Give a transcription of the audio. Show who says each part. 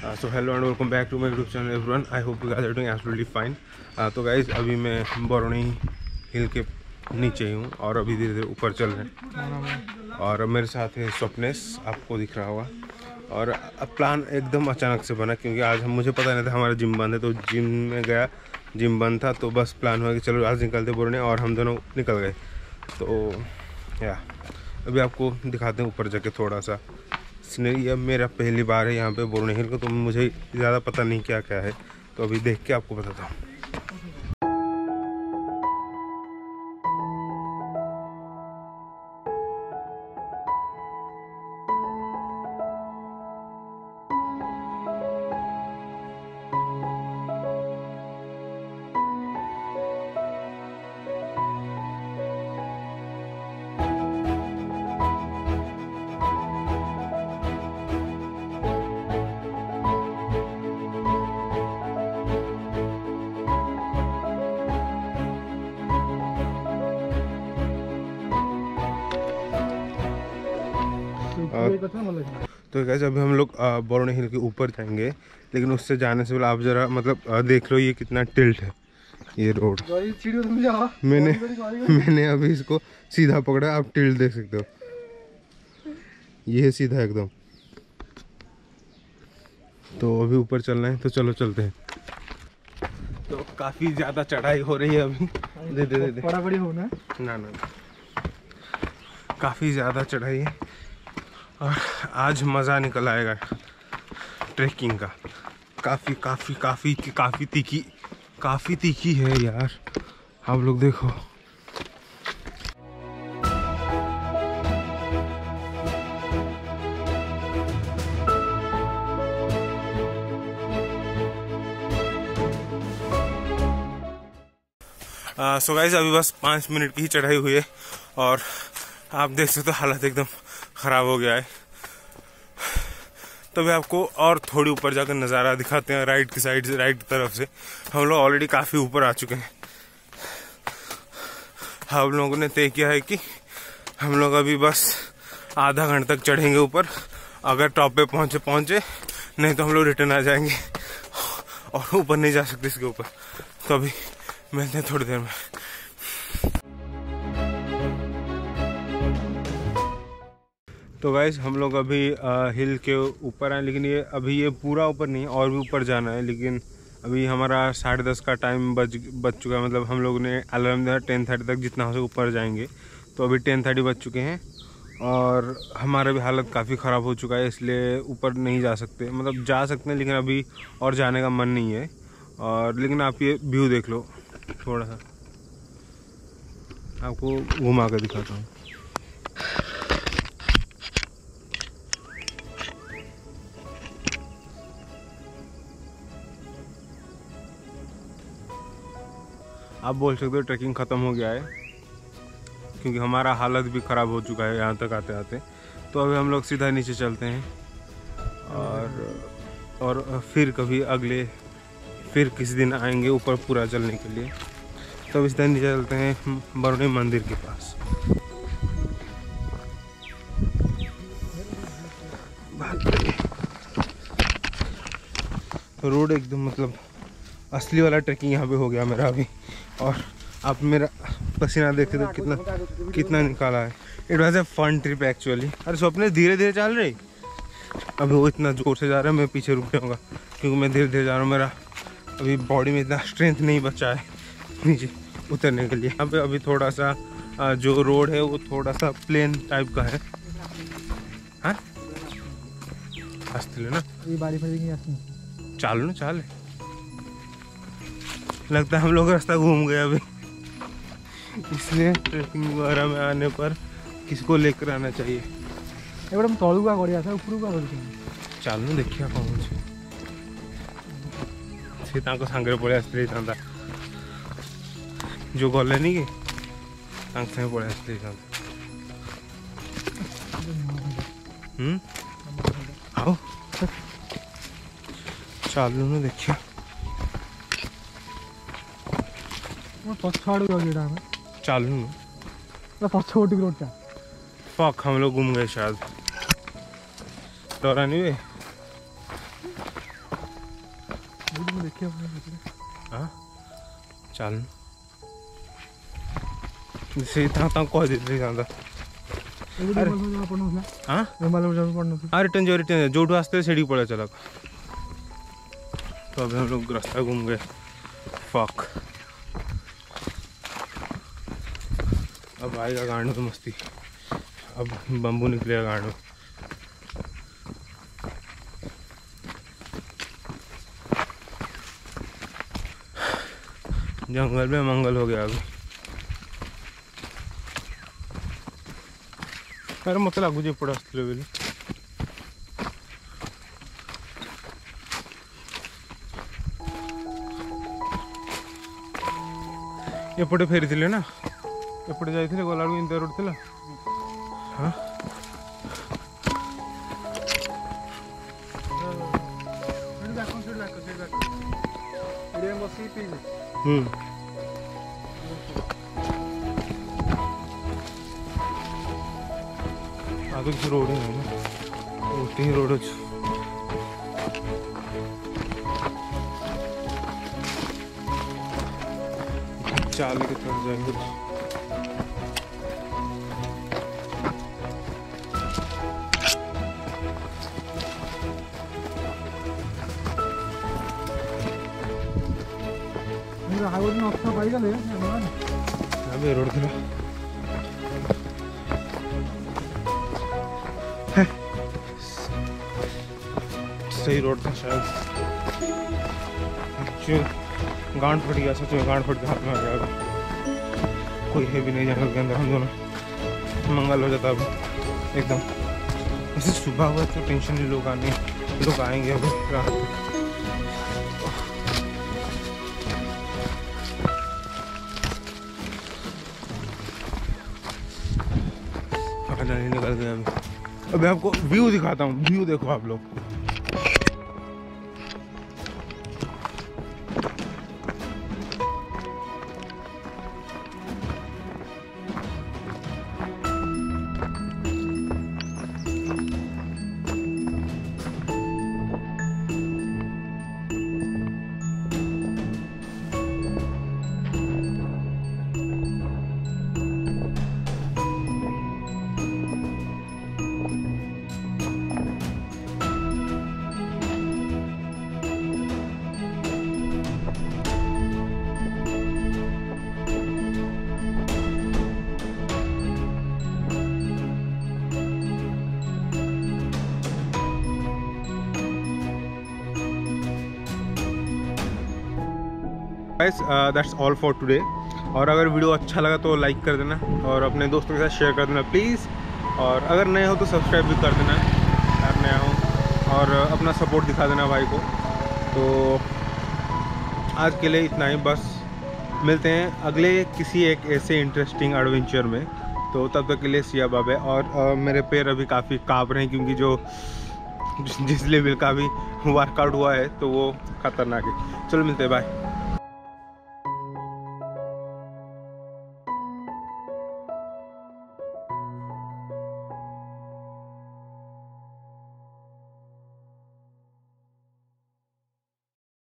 Speaker 1: So hello and welcome back to my YouTube channel everyone. I hope you guys are doing absolutely fine. तो guys अभी मैं बरौनी हिल के नीचे ही हूँ और अभी धीरे धीरे ऊपर चल रहे हैं। और मेरे साथ है स्वप्नेश, आपको दिख रहा होगा। और अब प्लान एकदम अचानक से बना क्योंकि आज मुझे पता नहीं था हमारा जिम बंद है, तो जिम में गया, जिम बंद था, तो बस प्लान हुआ कि चलो आज निकलते बरौनी, और हम दोनों निकल गए। तो या अभी आपको दिखाते हैं ऊपर जाके थोड़ा सा सीनरी। अब मेरा पहली बार है यहाँ पे बरौनी हिल को, तो मुझे ज़्यादा पता नहीं क्या क्या है, तो अभी देख के आपको बताता हूँ। तो गाइस अभी हम लोग बरौनी हिल के ऊपर जाएंगे, लेकिन उससे जाने से पहले आप जरा देख लो ये कितना टिल्ट है ये रोड। मैंने अभी इसको सीधा पकड़ा, आप टिल्ट देख सकते हो, ये है सीधा एकदम। तो अभी ऊपर चलना है, तो चलो चलते हैं। तो काफी ज्यादा चढ़ाई हो रही है अभी। दे बड़ा बड़ी होना ना, काफी ज्यादा चढ़ाई है और आज मज़ा निकल आएगा ट्रैकिंग का। काफ़ी तीखी है यार, आप लोग देखो। सो गाइस अभी बस 5 मिनट की ही चढ़ाई हुई है और आप देख सकते हो हालत एकदम ख़राब हो गया है। तो अभी आपको और थोड़ी ऊपर जाकर नज़ारा दिखाते हैं राइट की साइड से, राइट तरफ से। हम लोग ऑलरेडी काफ़ी ऊपर आ चुके हैं। हम लोगों ने तय किया है कि हम लोग अभी बस आधा घंटा तक चढ़ेंगे ऊपर। अगर टॉप पे पहुंचे, नहीं तो हम लोग रिटर्न आ जाएंगे और ऊपर नहीं जा सकते इसके ऊपर। तो अभी मिलते हैं थोड़ी देर में। तो गाइस हम लोग अभी हिल के ऊपर आए, लेकिन ये पूरा ऊपर नहीं, और भी ऊपर जाना है। लेकिन अभी हमारा 10:30 का टाइम बच चुका है। मतलब हम लोग ने अलार्म दिया 10:30 तक जितना हो सके ऊपर जाएंगे। तो अभी 10:30 बज चुके हैं और हमारा भी हालत काफ़ी ख़राब हो चुका है, इसलिए ऊपर नहीं जा सकते। मतलब जा सकते हैं लेकिन अभी और जाने का मन नहीं है। और लेकिन आप ये व्यू देख लो, थोड़ा सा आपको घुमा कर दिखाता हूँ। आप बोल सकते हो ट्रैकिंग ख़त्म हो गया है, क्योंकि हमारा हालत भी ख़राब हो चुका है यहाँ तक आते आते। तो अभी हम लोग सीधा नीचे चलते हैं और फिर किसी दिन आएंगे ऊपर पूरा चलने के लिए। तो अब सीधा नीचे चलते हैं बरौनी मंदिर के पास। रोड एकदम असली वाला ट्रैकिंग यहाँ पे हो गया मेरा अभी। और आप मेरा पसीना देखते तो कितना निकाला है। It was a fun trip actually. अरे स्वप्न धीरे धीरे चल रही, अभी वो इतना जोर से जा रहा है, मैं पीछे रुक जाऊँगा क्योंकि मैं धीरे धीरे जा रहा हूँ। मेरा अभी बॉडी में इतना स्ट्रेंथ नहीं बचा है नीचे उतरने के लिए। यहाँ पे अभी थोड़ा सा जो रोड है वो थोड़ा सा प्लेन टाइप का है। हाँ ना चालू ना चाल, लगता है हम लोग रास्ता घूम गए अभी। इसलिए ट्रैकिंग वगैरह में आने पर किसको लेकर आना चाहिए। चालू देखिए कौन से सांगे पड़े आसते था जो गले नहीं कि सांगे पड़े आसते था। आओ चालू ना देखिए चालू ना फक हम लोग घूम गए शायद। दौरा नहीं हुए
Speaker 2: देखिए
Speaker 1: हाँ चल से कह देते हाँ रिटर्न जो जो आसते से पड़े चला। तो अभी हम लोग रास्ता घूम गए। फक अब आएगा गांड तो मस्ती। अब बम्बू निकलेगा गांड में। जंगल में मंगल हो गया अभी। अरे मत लगुच एपटे आसते बोली एपटे फेरी ना एपटे जाइए गला इंडिया रोड थी। हाँ आगे किसी रोड ही नहीं ना उल्टी ही रोड अच्छी। चाल के तरफ जाएंगे। अबे रोड थी सही रोड था शायद। गांड फट गया सच में। गांड फट के हाथ में आ गया। अभी कोई है भी नहीं जंगल के अंदर। हम दोनों मंगल हो जाता अभी एकदम। वैसे सुबह हुआ तो टेंशन नहीं लोग आएंगे अभी रात को। फाइनली निकल गए अभी। अभी आपको व्यू दिखाता हूँ। व्यू देखो आप लोग। Guys that's all for today. और अगर वीडियो अच्छा लगा तो लाइक कर देना और अपने दोस्तों के साथ शेयर कर देना प्लीज़। और अगर नए हो तो सब्सक्राइब भी कर देना अगर नया हो। और अपना सपोर्ट दिखा देना भाई को। तो आज के लिए इतना ही बस। मिलते हैं अगले किसी एक ऐसे इंटरेस्टिंग एडवेंचर में। तो तब तक के लिए सिया बाबे। और मेरे पैर अभी काफ़ी काँप रहे हैं क्योंकि जो जिस लेवल का भी वर्कआउट हुआ है तो वो खतरनाक है। चलो मिलते हैं, बाय।